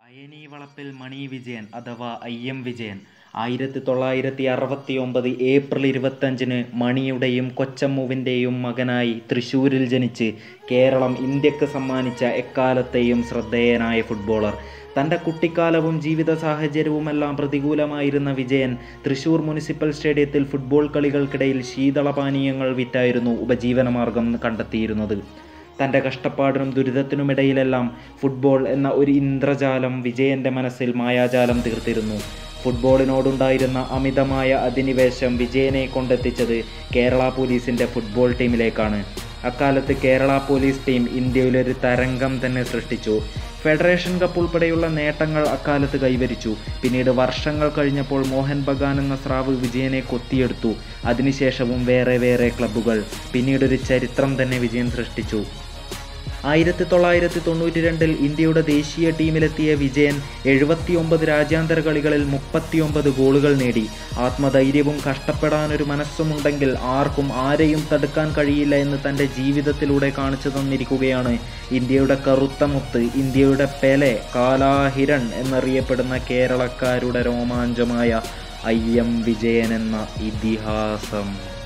അയനിവളപ്പിൽ മണി വിജയൻ അഥവാ IM. Vijayan 1969 April 25-ന് മണിയുടെയും കൊച്ചമ്മുവിൻ്റെയും മകനായി തൃശ്ശൂരിൽ ജനിച്ച് കേരളം ഇന്ത്യക്ക് സമ്മാനിച്ച എക്കാലത്തെയും ശ്രദ്ധേയനായ ഫുട്ബോളർ. തൻ്റെ കുട്ടിക്കാലവും ജീവിത സാഹചര്യവുമെല്ലാം പ്രതികൂലമായിരുന്ന വിജയൻ തൃശ്ശൂർ മുനിസിപ്പൽ സ്റ്റേഡിയത്തിൽ ഫുട്ബോൾ കളികൾക്കിടയിൽ ശീതളപാനീയങ്ങൾ വിറ്റായിരുന്നു ഉപജീവനമാർഗം കണ്ടെത്തിയിരുന്നത്. തൻ്റെ കഷ്ടപ്പാടിനും ദുരിതത്തിനുമിടയിലെല്ലാം ഫുട്ബോൾ എന്ന ഒരു ഇന്ദ്രജാലം വിജയൻ്റെ മനസ്സിൽ മായാജാലം തീർത്തിരുന്നു. ഫുട്ബോളിനോടുണ്ടായിരുന്ന അമിതമായ അധിനിവേശം വിജയനെ കൊണ്ടെത്തിച്ചത് കേരള പോലീസിൻ്റെ ഫുട്ബോൾ ടീമിലേക്കാണ്. അക്കാലത്ത് കേരള പോലീസ് ടീം ഇന്ത്യയിലൊരു തരംഗം തന്നെ സൃഷ്ടിച്ചു. ഫെഡറേഷൻ കപ്പ് ഉൾപ്പെടെയുള്ള നേട്ടങ്ങൾ അക്കാലത്ത് കൈവരിച്ചു. പിന്നീട് വർഷങ്ങൾ കഴിഞ്ഞപ്പോൾ മോഹൻ ബഗാൻ എന്ന സ്രാവ് വിജയനെ കൊത്തിയെടുത്തു. അതിനുശേഷവും വേറെ ക്ലബ്ബുകൾ. പിന്നീടൊരു ചരിത്രം തന്നെ വിജയൻ സൃഷ്ടിച്ചു. 1992-ൽ ഇന്ത്യയുടെ ദേശീയ ടീമിലെത്തിയ വിജയൻ 79 രാജ്യാന്തര കളികളിൽ 39 ഗോളുകൾ നേടി. ആത്മധൈര്യവും കഷ്ടപ്പെടാനൊരു മനസ്സുമുണ്ടെങ്കിൽ ആർക്കും ആരെയും തടുക്കാൻ കഴിയില്ല എന്ന് തൻ്റെ ജീവിതത്തിലൂടെ കാണിച്ചു തന്നിരിക്കുകയാണ് ഇന്ത്യയുടെ കറുത്ത മുത്ത്, ഇന്ത്യയുടെ പെലെ, കാലാഹിരൺ എന്നറിയപ്പെടുന്ന കേരളക്കാരുടെ രോമാഞ്ചമായ ഐ.എം. വിജയൻ എന്ന ഇതിഹാസം.